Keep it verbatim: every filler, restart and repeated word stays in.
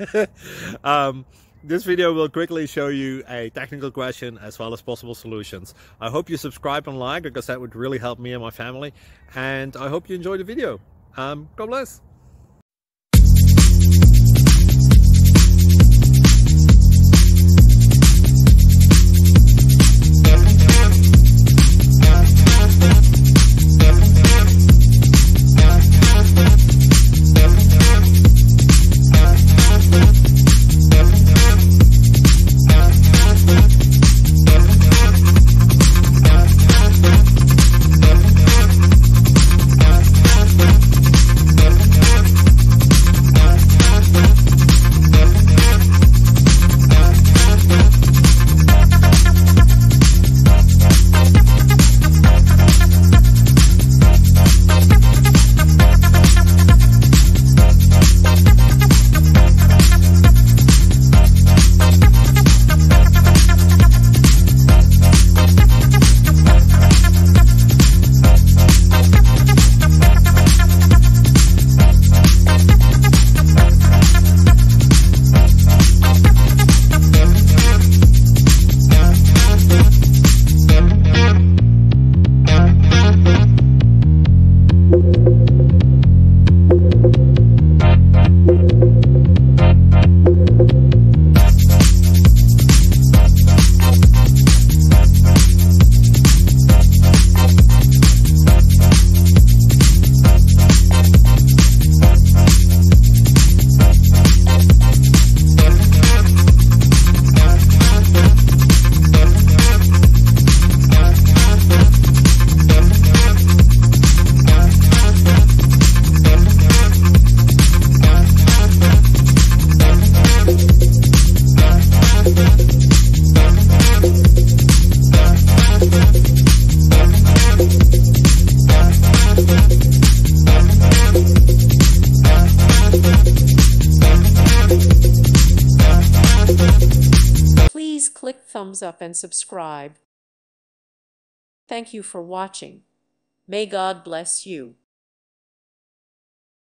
um, this video will quickly show you a technical question as well as possible solutions. I hope you subscribe and like, because that would really help me and my family. And I hope you enjoy the video. Um, God bless. Please click thumbs up and subscribe. Thank you for watching. May God bless you.